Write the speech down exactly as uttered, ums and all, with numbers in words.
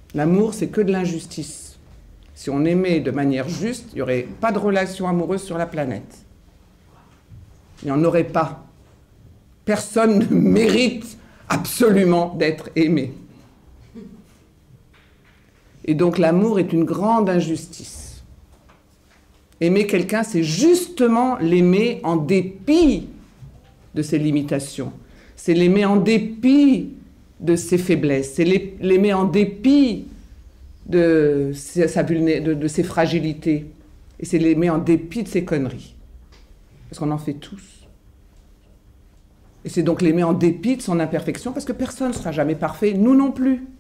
L'amour, c'est que de l'injustice. Si on aimait de manière juste, il n'y aurait pas de relation amoureuse sur la planète. Il n'y en aurait pas. Personne ne mérite absolument d'être aimé. Et donc l'amour est une grande injustice. Aimer quelqu'un, c'est justement l'aimer en dépit de ses limitations. C'est l'aimer en dépit de ses faiblesses. C'est l'aimer en dépit de, sa vulné- de, de ses fragilités. Et c'est l'aimer en dépit de ses conneries. Parce qu'on en fait tous. Et c'est donc l'aimer en dépit de son imperfection, parce que personne ne sera jamais parfait, nous non plus.